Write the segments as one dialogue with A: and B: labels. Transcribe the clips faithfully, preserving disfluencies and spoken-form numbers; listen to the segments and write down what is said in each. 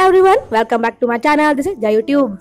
A: everyone, welcome back to my channel. This is JayuTube.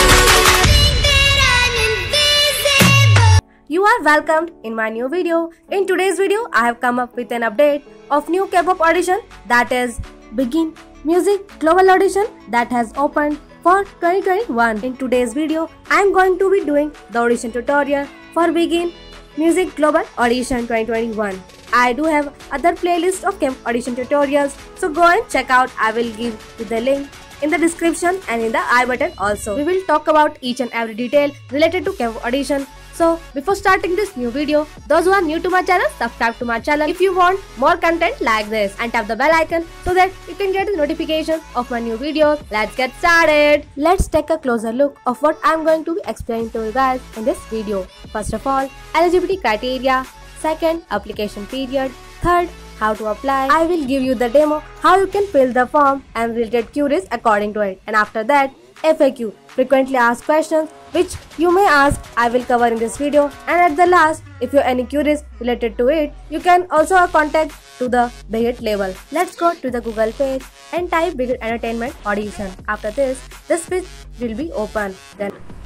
A: You are welcomed in my new video. In today's video, I have come up with an update of new K-pop audition, that is Begin Music Global Audition that has opened for twenty twenty-one. In today's video, I am going to be doing the audition tutorial for Begin Music Global Audition twenty twenty-one. I do have other playlist of K-pop audition tutorials, so go and check out. I will give you the link in the description and in the I button also. We will talk about each and every detail related to K-pop audition. So before starting this new video, those who are new to my channel, subscribe to my channel if you want more content like this and tap the bell icon so that you can get the notifications of my new videos. Let's get started. Let's take a closer look of what I am going to be explaining to you guys in this video. First of all, eligibility criteria. Second, application period. Third, how to apply. I will give you the demo how you can fill the form and related queries according to it. And after that, F A Q, frequently asked questions which you may ask, I will cover in this video. And at the last, if you have any queries related to it, you can also contact to the Begit label. Let's go to the Google page and type Begit Entertainment Audition. After this, this page will be open. Then,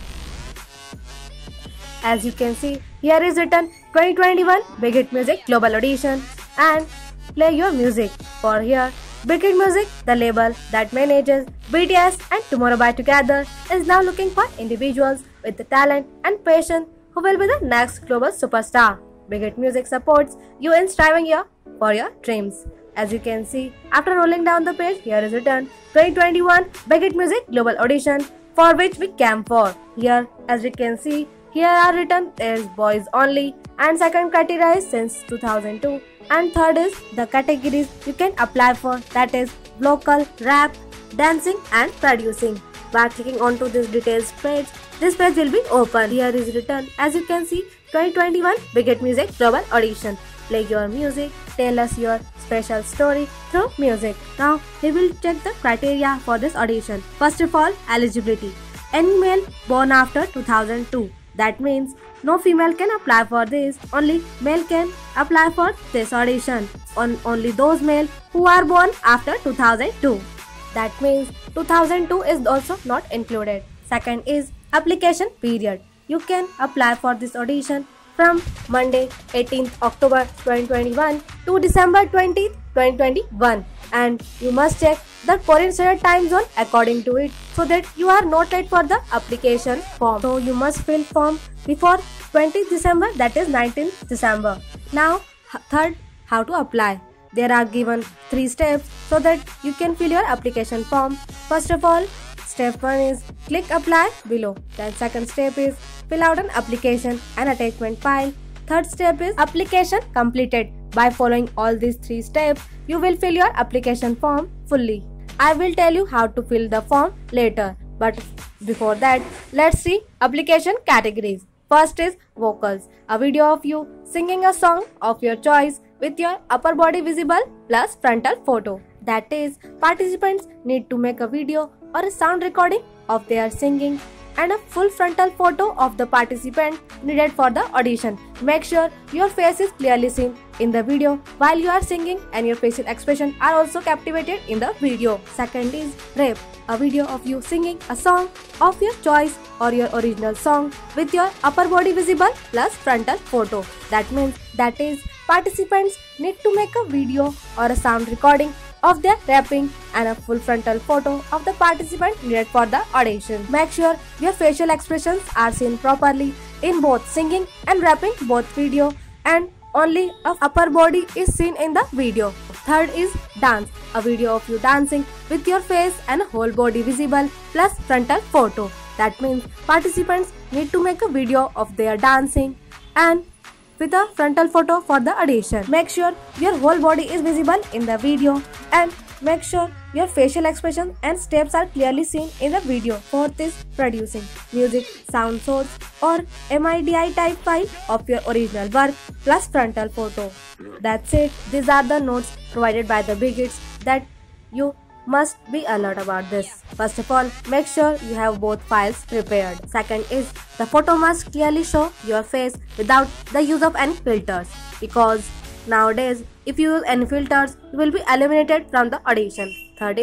A: as you can see, here is written twenty twenty-one Begit Music Global Audition and play your music. For here, Begit Music, the label that manages B T S and Tomorrow by Together, is now looking for individuals with the talent and passion who will be the next global superstar. Begit Music supports you in striving your, for your dreams. As you can see, after rolling down the page, here is written twenty twenty-one Begit Music Global Audition, for which we came for. Here, as you can see, here are written there is boys only, and second criteria is since two thousand two, and third is the categories you can apply for, that is vocal, rap, dancing and producing. By clicking onto this details page, this page will be open. Here is written, as you can see, twenty twenty-one Begit Music Global Audition. Play your music, tell us your special story through music. Now we will check the criteria for this audition. First of all, eligibility. Any male born after two thousand two. That means no female can apply for this, only male can apply for this audition. On only those male who are born after two thousand two. That means two thousand two is also not included. Second is application period. You can apply for this audition from Monday eighteenth October twenty twenty-one to December twentieth twenty twenty-one, and you must check the Korean Standard Time Zone according to it so that you are not late for the application form. So you must fill form before twentieth December, that is nineteenth December. Now third, how to apply. There are given three steps so that you can fill your application form. First of all, step one is click apply below. Then second step is fill out an application and attachment file. Third step is application completed. By following all these three steps, you will fill your application form fully. I will tell you how to fill the form later, but before that, let's see application categories. First is vocals, a video of you singing a song of your choice with your upper body visible plus frontal photo. That is, participants need to make a video or a sound recording of their singing and a full frontal photo of the participant needed for the audition. Make sure your face is clearly seen in the video while you are singing and your facial expressions are also captivated in the video. Second is rap, a video of you singing a song of your choice or your original song with your upper body visible plus frontal photo. That means that is participants need to make a video or a sound recording of their rapping and a full frontal photo of the participant needed for the audition. Make sure your facial expressions are seen properly in both singing and rapping both video, and only of upper body is seen in the video. Third is dance, a video of you dancing with your face and whole body visible plus frontal photo. That means participants need to make a video of their dancing and with a frontal photo for the audition. Make sure your whole body is visible in the video, and make sure your facial expressions and steps are clearly seen in the video. Fourth is producing, music, sound source or M I D I type file of your original work plus frontal photo. That's it. These are the notes provided by the Begits that you must be alert about this. First of all, make sure you have both files prepared. Second is the photo must clearly show your face without the use of any filters, because nowadays if you use any filters, you will be eliminated from the audition. Third is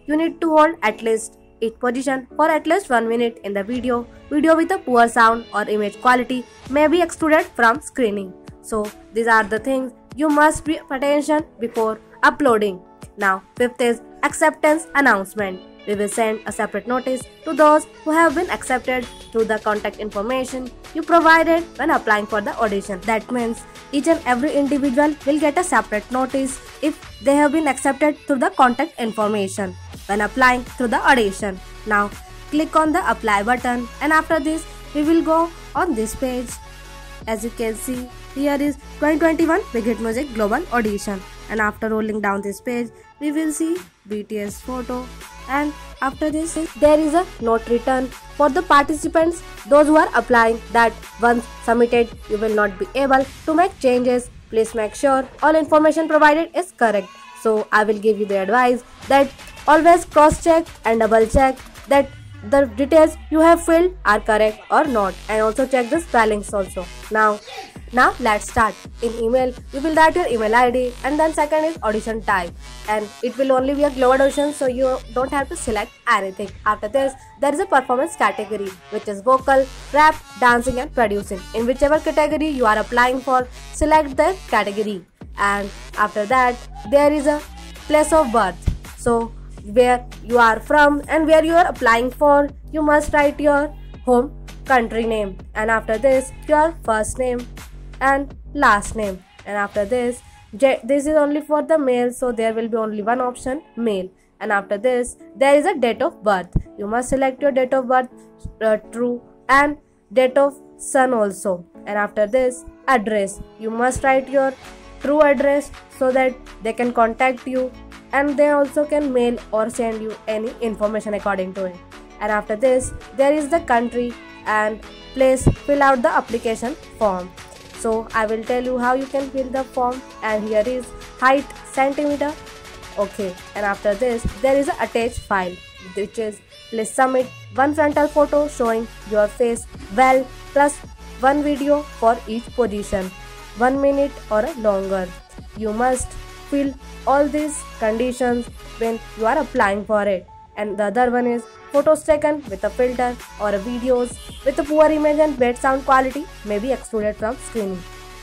A: you need to hold at least each position for at least one minute in the video. Video with a poor sound or image quality may be excluded from screening. So these are the things you must pay attention before uploading. Now fifth is acceptance announcement. We will send a separate notice to those who have been accepted through the contact information you provided when applying for the audition. That means each and every individual will get a separate notice if they have been accepted through the contact information when applying through the audition. Now click on the apply button, and after this we will go on this page. As you can see, here is twenty twenty-one Big Hit Music Global Audition, and after rolling down this page we will see B T S photo, and after this there is a note written for the participants, those who are applying, that once submitted you will not be able to make changes. Please make sure all information provided is correct. So I will give you the advice that always cross check and double check that the details you have filled are correct or not, and also check the spellings also. Now Now let's start. In email, you will write your email I D, and then second is audition type, and it will only be a global audition, so you don't have to select anything. After this, there is a performance category, which is vocal, rap, dancing and producing. In whichever category you are applying for, select the category. And after that, there is a place of birth. So where you are from and where you are applying for, you must write your home country name, and after this your first name and last name. And after this, this is only for the male, so there will be only one option, male. And after this, there is a date of birth. You must select your date of birth, uh, true, and date of son also. And after this, address. You must write your true address so that they can contact you, and they also can mail or send you any information according to it. And after this, there is the country and place. Fill out the application form. So I will tell you how you can fill the form, and here is height centimeter. Okay, and after this there is a attached file, which is please submit one frontal photo showing your face well, plus one video for each position, one minute or longer. You must fill all these conditions when you are applying for it. And the other one is photos taken with a filter or a videos with a poor image and bad sound quality may be excluded from screening.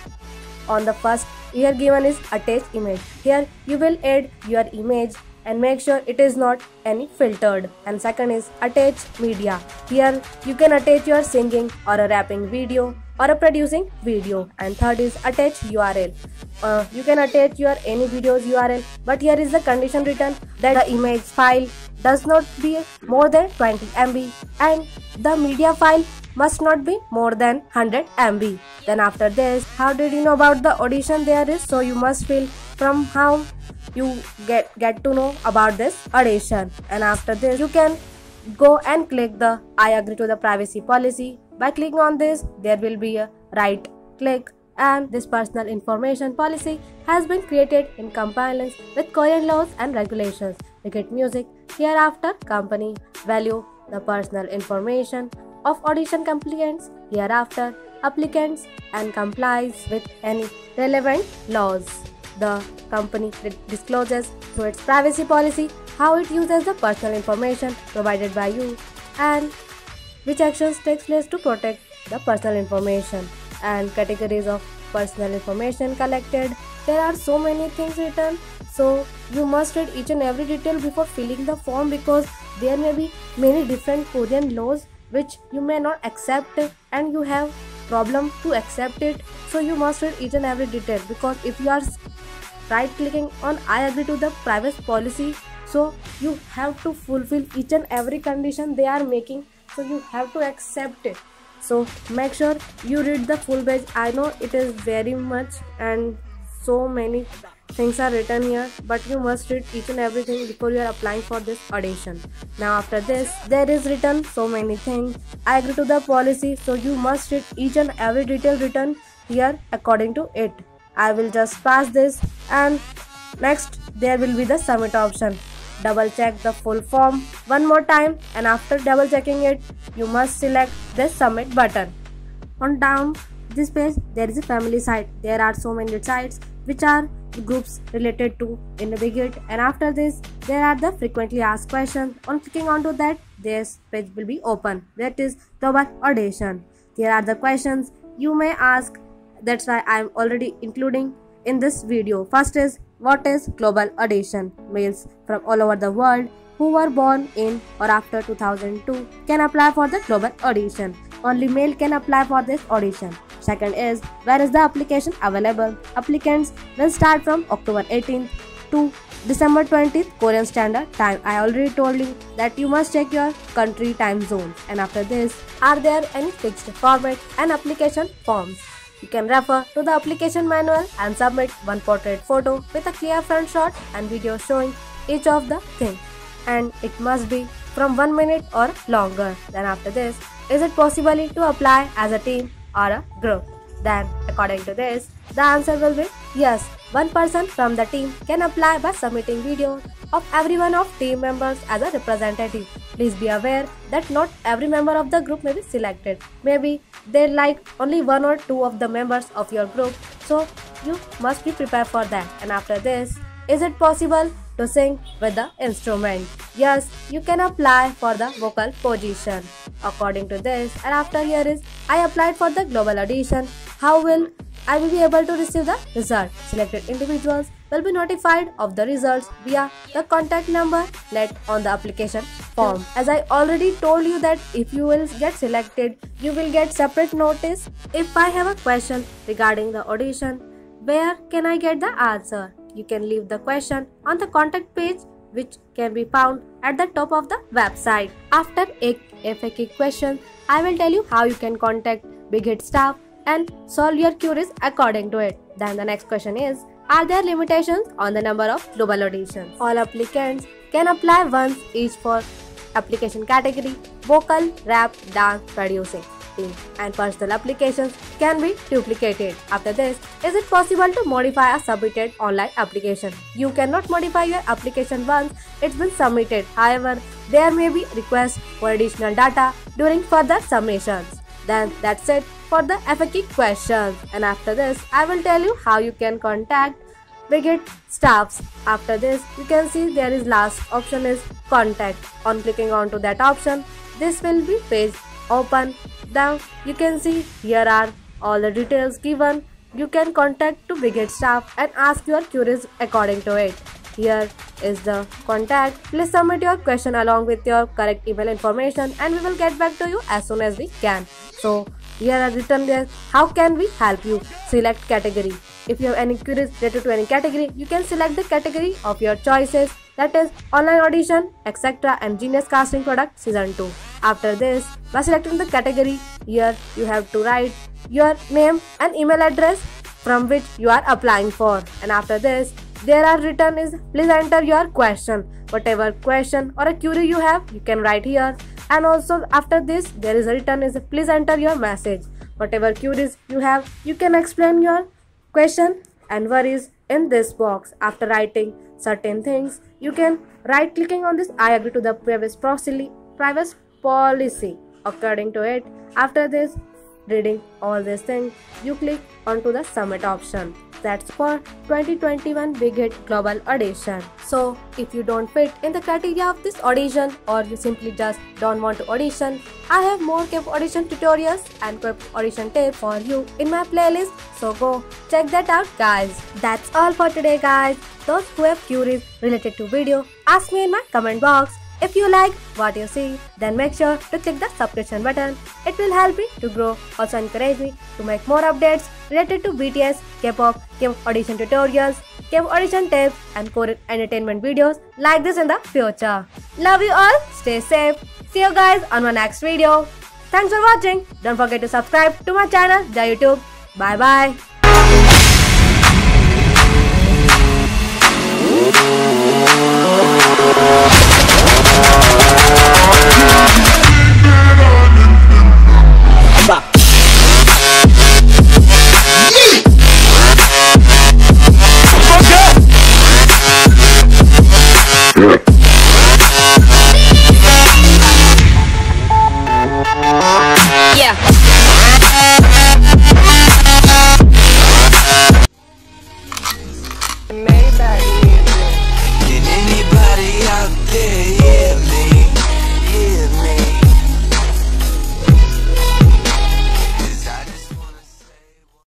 A: On the first, here given is attached image. Here you will add your image and make sure it is not any filtered. And second is attached media. Here you can attach your singing or a rapping video or a producing video. And third is attach U R L. Uh, you can attach your any videos U R L, but here is the condition written that the image file does not be more than twenty megabytes and the media file must not be more than one hundred megabytes. Then after this, how did you know about the audition there is? So you must fill from how you get get to know about this audition. And after this, you can go and click the I agree to the privacy policy. By clicking on this, there will be a right click, and this personal information policy has been created in compliance with Korean laws and regulations. Big Hit Music hereafter company value the personal information of audition applicants hereafter applicants and complies with any relevant laws. The company discloses through its privacy policy how it uses the personal information provided by you and which actions takes place to protect the personal information. And categories of personal information collected. There are so many things written, so you must read each and every detail before filling the form, because there may be many different Korean laws which you may not accept and you have problem to accept it. So you must read each and every detail, because if you are right clicking on I agree to the privacy policy, so you have to fulfill each and every condition they are making, so you have to accept it. So make sure you read the full page. I know it is very much and so many things are written here, but you must read each and everything before you are applying for this audition. Now after this, there is written so many things. I agree to the policy, so you must read each and every detail written here according to it. I will just pass this, and next there will be the submit option. Double check the full form one more time, and after double checking it, you must select the submit button. On down this page, there is a family site. There are so many sites which are groups related to in the Big Hit, and after this there are the frequently asked questions. On clicking onto that, this page will be open, that is global audition. Here are the questions you may ask, that's why I am already including in this video. First is, what is global audition? Males from all over the world who were born in or after two thousand two can apply for the global audition. Only male can apply for this audition. Second is, where is the application available? Applicants will start from October eighteenth to December twentieth Korean Standard Time. I already told you that you must check your country time zone. And after this, are there any fixed format and application forms? You can refer to the application manual and submit one portrait photo with a clear front shot and video showing each of the things. And it must be from one minute or longer. Then after this, is it possible to apply as a team or a group? Then according to this, the answer will be yes. One person from the team can apply by submitting videos of every one of team members as a representative. Please be aware that not every member of the group may be selected. Maybe they like only one or two of the members of your group, so you must be prepared for that. And after this, is it possible to sing with the instrument? Yes, you can apply for the vocal position. According to this, and after here is, I applied for the global audition. How will I will be able to receive the result? Selected individuals will be notified of the results via the contact number left on the application form. As I already told you that if you will get selected, you will get separate notice. If I have a question regarding the audition, where can I get the answer? You can leave the question on the contact page, which can be found at the top of the website. After a F A Q question, I will tell you how you can contact Big Hit staff and solve your queries according to it. Then the next question is, are there limitations on the number of global auditions? All applicants can apply once each for application category, vocal, rap, dance, producing team, and personal applications can be duplicated. After this, is it possible to modify a submitted online application? You cannot modify your application once it's been submitted. However, there may be requests for additional data during further submissions. Then that's it for the F A Q questions. And after this, I will tell you how you can contact Big Hit staffs. After this, you can see there is last option is contact. On clicking onto that option, this will be page open. Now you can see here are all the details given. You can contact to Big Hit staff and ask your queries according to it. Here is the contact. Please submit your question along with your correct email information and we will get back to you as soon as we can. So here are written there, how can we help you? Select category. If you have any queries related to any category, you can select the category of your choices, that is online audition, et cetera and Genius Casting Product Season two. After this, by selecting the category, here you have to write your name and email address from which you are applying for. And after this, there are written is, please enter your question. Whatever question or a query you have, you can write here. And also after this, there is a written is, please enter your message. Whatever queries you have, you can explain your question and worries in this box. After writing certain things, you can right clicking on this, I agree to the privacy privacy policy according to it. After this, reading all these things, you click onto the submit option. That's for twenty twenty-one Big Hit Global Audition. So if you don't fit in the criteria of this audition or you simply just don't want to audition, I have more K P O P audition tutorials and K P O P audition tips for you in my playlist. So go check that out guys. That's all for today guys. Those who have queries related to video, ask me in my comment box. If you like what you see, then make sure to click the subscription button. It will help me to grow, also encourage me to make more updates related to B T S, K-pop, K-pop audition tutorials, K-pop audition tips and Korean entertainment videos like this in the future. Love you all, stay safe. See you guys on my next video. Thanks for watching. Don't forget to subscribe to my channel, the YouTube. Bye bye.